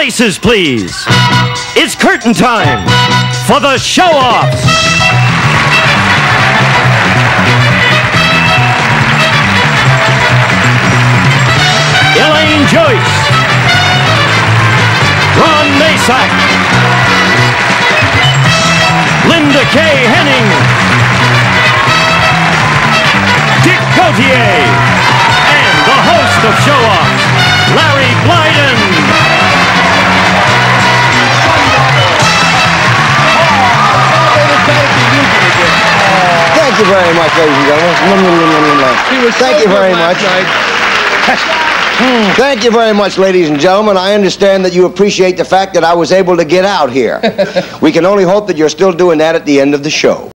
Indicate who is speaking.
Speaker 1: Places, please. It's curtain time for the show-offs. Elaine Joyce, Ron Masak, Linda K. Henning, Dick Gautier, and the host of show-offs, Larry Blyden.
Speaker 2: Thank you very much, ladies and gentlemen. Thank you very much. Thank you very much, ladies and gentlemen. I understand that you appreciate the fact that I was able to get out here. We can only hope that you're still doing that at the end of the show.